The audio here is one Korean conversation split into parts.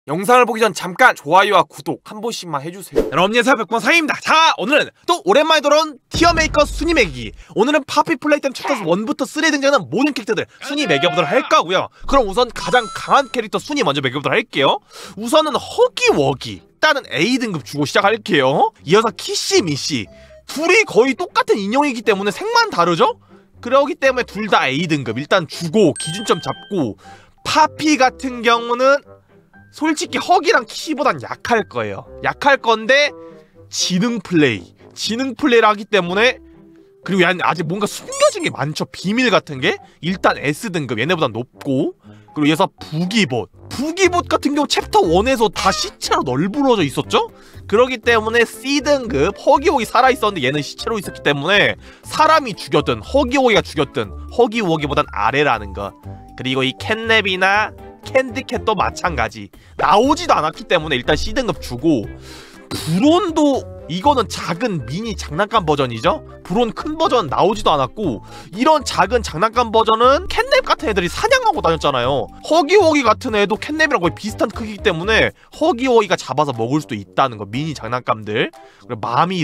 영상을 보기 전 잠깐 좋아요와 구독 한 번씩만 해주세요. 여러분 안녕하세요, 백번 사이입니다. 자, 오늘은 또 오랜만에 돌아온 티어 메이커 순위 매기기. 오늘은 파피 플레이템 챕터 1부터 3에 등장하는 모든 캐릭터들 순위 매겨보도록 할 거고요. 그럼 우선 가장 강한 캐릭터 순위 먼저 매겨보도록 할게요. 우선은 허기워기, 일단은 A등급 주고 시작할게요. 이어서 키씨, 미씨, 둘이 거의 똑같은 인형이기 때문에 색만 다르죠? 그러기 때문에 둘 다 A등급 일단 주고 기준점 잡고, 파피 같은 경우는 솔직히 허기랑 키보단 약할 거예요. 약할 건데 지능 플레이를 하기 때문에, 그리고 얘는 아직 뭔가 숨겨진 게 많죠. 비밀 같은 게. 일단 S등급 얘네보다 높고, 그리고 이어서 부기봇 같은 경우 챕터 1에서 다 시체로 널브러져 있었죠? 그러기 때문에 C등급 허기워기 살아있었는데 얘는 시체로 있었기 때문에 사람이 죽였든 허기워기가 죽였든 허기워기보단 아래라는 거. 그리고 이 캣냅이나 캔디캣도 마찬가지 나오지도 않았기 때문에 일단 C등급 주고, 브론도 이거는 작은 미니 장난감 버전이죠? 브론 큰 버전 나오지도 않았고, 이런 작은 장난감 버전은 캣냅 같은 애들이 사냥하고 다녔잖아요. 허기워기 같은 애도 캣냅이랑 거의 비슷한 크기이기 때문에 허기워기가 잡아서 먹을 수도 있다는 거, 미니 장난감들. 그리고 마미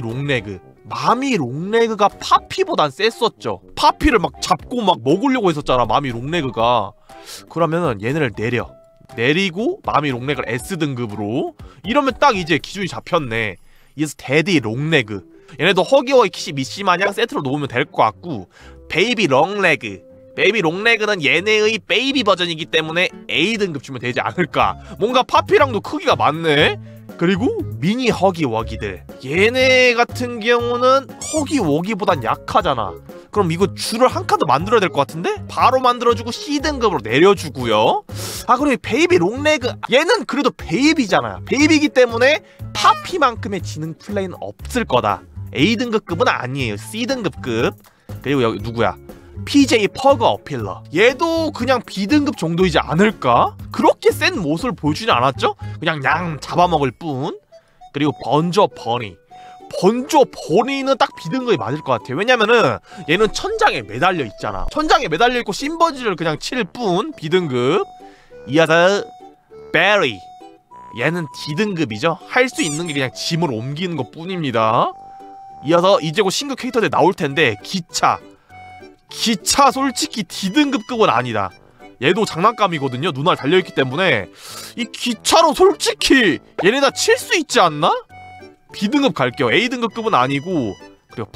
롱레그가 파피보단 셌었죠. 파피를 막 잡고 막 먹으려고 했었잖아, 마미 롱레그가. 그러면은 얘네를 내리고 마미 롱레그를 S등급으로, 이러면 딱 이제 기준이 잡혔네. 이어서 데디 롱레그, 얘네도 허기워기 키시 미시 마냥 세트로 놓으면 될 것 같고, 베이비 롱레그는 얘네의 베이비 버전이기 때문에 A등급 주면 되지 않을까. 뭔가 파피랑도 크기가 맞네. 그리고 미니 허기워기들, 얘네 같은 경우는 허기워기보단 약하잖아. 그럼 이거 줄을 한 칸 더 만들어야 될 것 같은데? 바로 만들어주고 C등급으로 내려주고요. 그리고 베이비 롱레그, 얘는 그래도 베이비잖아요. 베이비이기 때문에 파피만큼의 지능 플레이는 없을 거다. A등급급은 아니에요. C등급급. 그리고 여기 누구야? PJ 퍼그 어필러, 얘도 그냥 B등급 정도이지 않을까? 그렇게 센 모습을 보여주지 않았죠? 그냥 양 잡아먹을 뿐. 그리고 번조 버니는 딱 B등급이 맞을 것 같아요. 왜냐면은 얘는 천장에 매달려 있잖아. 천장에 매달려 있고 심버지를 그냥 칠 뿐. B등급. 이어서 베리, 얘는 D등급이죠. 할 수 있는 게 그냥 짐을 옮기는 것 뿐입니다. 이어서 이제 곧 신규 캐릭터들 나올 텐데, 기차 솔직히 D등급급은 아니다. 얘도 장난감이거든요. 눈알 달려있기 때문에 이 기차로 솔직히 얘네 다 칠 수 있지 않나? B등급 갈게요. A등급급은 아니고. 그리고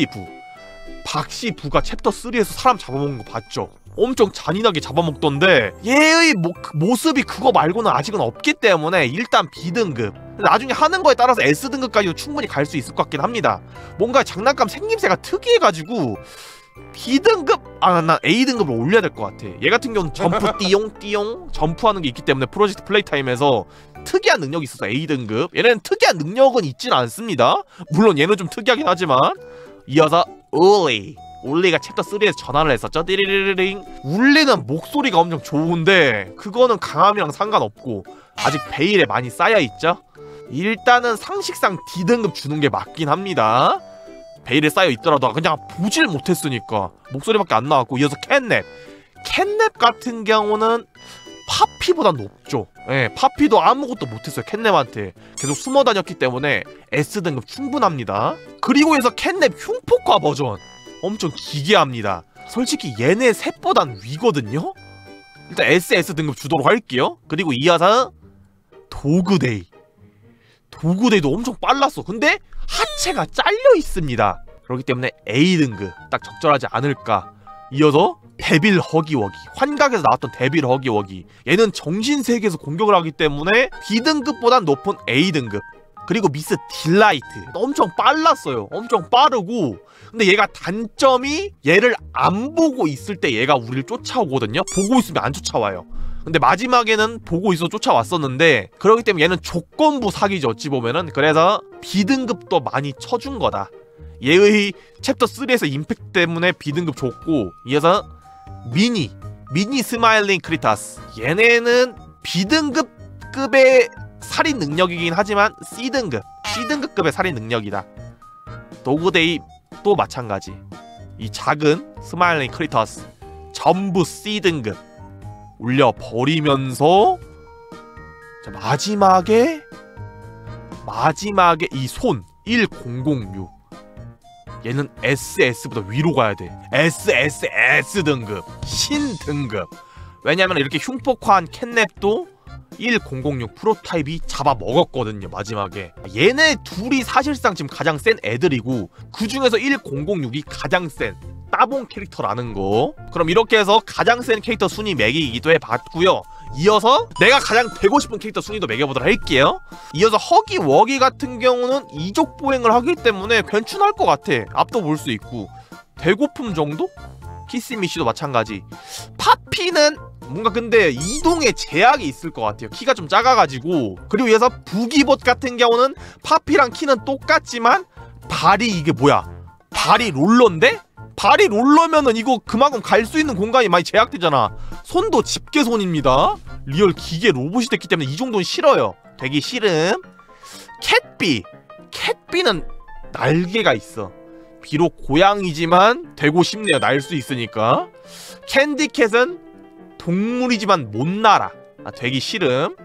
박시부가 챕터 3에서 사람 잡아먹는 거 봤죠? 엄청 잔인하게 잡아먹던데, 얘의 모습이 그거 말고는 아직은 없기 때문에 일단 B등급. 나중에 하는 거에 따라서 S등급까지도 충분히 갈 수 있을 것 같긴 합니다. 뭔가 장난감 생김새가 특이해가지고 B등급, 난 A등급을 올려야 될 것 같아. 얘 같은 경우는 점프 띠용 점프하는 게 있기 때문에 프로젝트 플레이타임에서 특이한 능력이 있어서 A등급. 얘네는 특이한 능력은 있진 않습니다. 물론 얘는 좀 특이하긴 하지만. 이어서 울리가 챕터 3에서 전화를 했었죠. 띠리리링. 울리는 목소리가 엄청 좋은데 그거는 강함이랑 상관없고 아직 베일에 많이 쌓여있죠. 일단은 상식상 D등급 주는 게 맞긴 합니다. 베일에 쌓여있더라도 그냥 보질 못했으니까 목소리밖에 안 나왔고. 이어서 캣냅 같은 경우는 파피보다 높죠. 예, 파피도 아무것도 못했어요. 캣냅한테 계속 숨어 다녔기 때문에 S등급 충분합니다. 그리고 해서 캣냅 흉폭화 버전 엄청 기괴합니다. 솔직히 얘네 셋보단 위거든요. 일단 S등급 주도록 할게요. 그리고 이어서 도그데이도 엄청 빨랐어. 근데 하체가 잘려 있습니다. 그렇기 때문에 A등급 딱 적절하지 않을까. 이어서 데빌 허기워기, 환각에서 나왔던 데빌 허기워기, 얘는 정신세계에서 공격을 하기 때문에 B등급보단 높은 A등급. 그리고 미스 딜라이트, 엄청 빨랐어요. 엄청 빠르고. 근데 얘가 단점이 얘를 안 보고 있을 때 얘가 우리를 쫓아오거든요. 보고 있으면 안 쫓아와요. 근데 마지막에는 보고 있어 쫓아왔었는데, 그렇기 때문에 얘는 조건부 사기죠, 어찌 보면은. 그래서 B등급도 많이 쳐준 거다. 얘의 챕터 3에서 임팩트 때문에 B등급 줬고. 이어서 미니 스마일링 크리타스, 얘네는 B등급급의 살인 능력이긴 하지만 C등급급의 살인 능력이다. 도그데이도 마찬가지. 이 작은 스마일링 크리터스 전부 C등급 올려버리면서 자, 마지막에 이 손 1006 얘는 SS보다 위로 가야 돼. SSS 등급, 신 등급. 왜냐면 이렇게 흉폭화한 캣냅도 1006 프로타입이 잡아먹었거든요. 마지막에 얘네 둘이 사실상 지금 가장 센 애들이고 그 중에서 1006이 가장 센 따봉 캐릭터라는 거. 그럼 이렇게 해서 가장 센 캐릭터 순위 매기기도 해봤고요. 이어서 내가 가장 되고 싶은 캐릭터 순위도 매겨보도록 할게요. 이어서 허기 워기 같은 경우는 이족 보행을 하기 때문에 괜찮을 것 같아. 앞도 볼 수 있고. 배고픔 정도? 키스미씨도 마찬가지. 파피는 뭔가 근데 이동에 제약이 있을 것 같아요. 키가 좀 작아가지고. 그리고 이어서 부기봇 같은 경우는 파피랑 키는 똑같지만 발이 이게 뭐야? 발이 롤러인데? 발이 롤러면은 이거 그만큼 갈 수 있는 공간이 많이 제약되잖아. 손도 집게손입니다. 리얼 기계 로봇이 됐기 때문에 이 정도는 싫어요. 되기 싫음. 캣비는 날개가 있어. 비록 고양이지만 되고 싶네요. 날 수 있으니까. 캔디캣은 동물이지만 못 날아. 되기 싫음.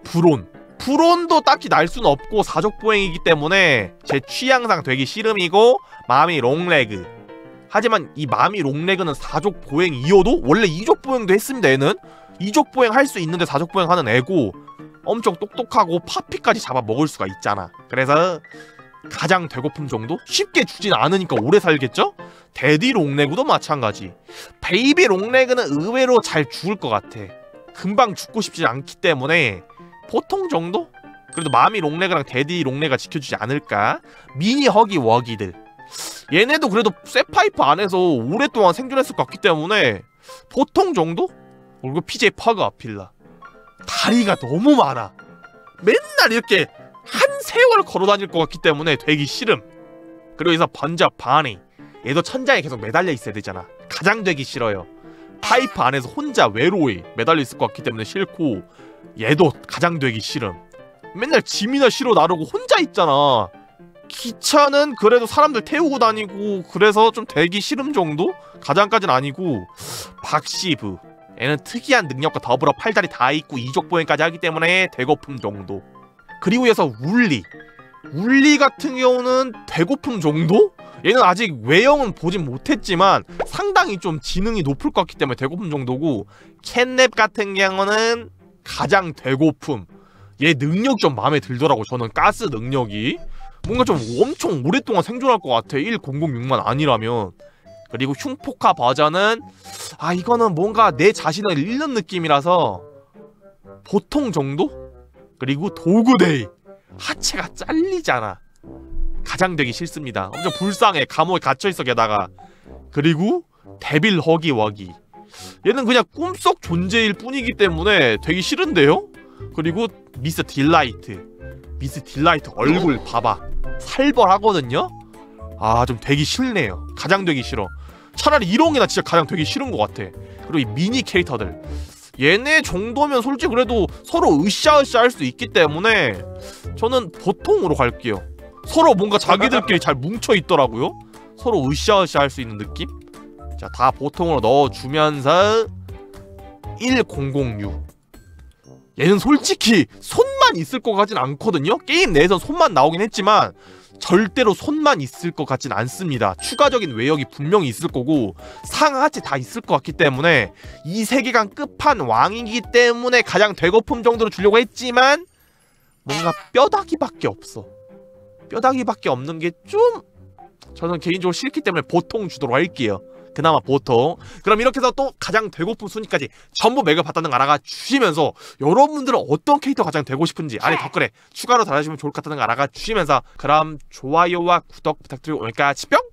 브론도 딱히 날 수는 없고 사족보행이기 때문에 제 취향상 되기 싫음이고. 마미 롱레그. 하지만 이 마미 롱레그는 사족보행이어도 원래 이족보행도 했습니다. 얘는 이족보행 할 수 있는데 사족보행 하는 애고 엄청 똑똑하고 파피까지 잡아먹을 수가 있잖아. 그래서 가장 배고픔 정도? 쉽게 주진 않으니까 오래 살겠죠? 데디 롱레그도 마찬가지. 베이비 롱레그는 의외로 잘 죽을 것 같아. 금방 죽고 싶지 않기 때문에 보통 정도? 그래도 마미 롱레그랑 데디 롱레그가 지켜주지 않을까? 미니 허기 워기들 얘네도 그래도 쇠파이프 안에서 오랫동안 생존했을 것 같기 때문에 보통 정도? 그리고 PJ 퍼그 아필라 다리가 너무 많아. 맨날 이렇게 한 세월 걸어다닐 것 같기 때문에 되기 싫음. 그리고 여기서 번져 바니 얘도 천장에 계속 매달려 있어야 되잖아. 가장 되기 싫어요. 파이프 안에서 혼자 외로이 매달려 있을 것 같기 때문에 싫고 얘도 가장 되기 싫음. 맨날 짐이나 실어 나르고 혼자 있잖아. 기차는 그래도 사람들 태우고 다니고 그래서 좀 되기 싫음 정도? 가장까지는 아니고. 박시브 얘는 특이한 능력과 더불어 팔다리 다 있고 이족보행까지 하기 때문에 배고픔 정도. 그리고 이어서 울리 같은 경우는 배고픔 정도? 얘는 아직 외형은 보진 못했지만 상당히 좀 지능이 높을 것 같기 때문에 배고픔 정도고. 캣냅 같은 경우는 가장 배고픔. 얘 능력 좀 마음에 들더라고. 저는 가스 능력이 뭔가 좀 엄청 오랫동안 생존할 것 같아. 1006만 아니라면. 그리고 흉폭화 버전은 이거는 뭔가 내 자신을 잃는 느낌이라서 보통 정도? 그리고 도구데이 하체가 잘리잖아. 가장 되기 싫습니다. 엄청 불쌍해. 감옥에 갇혀있어 게다가. 그리고 데빌 허기 워기 얘는 그냥 꿈속 존재일 뿐이기 때문에 되기 싫은데요? 그리고 미스 딜라이트 얼굴 봐봐. 살벌하거든요? 좀 되기 싫네요. 가장 되기 싫어. 차라리 이롱이나 진짜 가장 되기 싫은 것 같아. 그리고 이 미니 캐릭터들 얘네 정도면 솔직히 그래도 서로 으쌰으쌰 할 수 있기 때문에 저는 보통으로 갈게요. 서로 뭔가 자기들끼리 잘 뭉쳐있더라고요. 서로 으쌰으쌰 할 수 있는 느낌? 자, 다 보통으로 넣어주면서 1006 얘는 솔직히 손만 있을 것 같진 않거든요? 게임 내에선 손만 나오긴 했지만 절대로 손만 있을 것 같진 않습니다. 추가적인 외역이 분명히 있을 거고 상하체 다 있을 것 같기 때문에 이 세계관 끝판왕이기 때문에 가장 되거품 정도로 주려고 했지만 뭔가 뼈다귀밖에 없어. 뼈다귀밖에 없는 게 좀 저는 개인적으로 싫기 때문에 보통 주도록 할게요. 그나마 보통. 그럼 이렇게 해서 또 가장 되고픈 순위까지 전부 매겨봤다는 거 알아가 주시면서 여러분들은 어떤 캐릭터 가장 되고 싶은지 아래 댓글에 추가로 달아주시면 좋을 것 같다는 거 알아가 주시면서 그럼 좋아요와 구독 부탁드리고 오늘까지 뿅!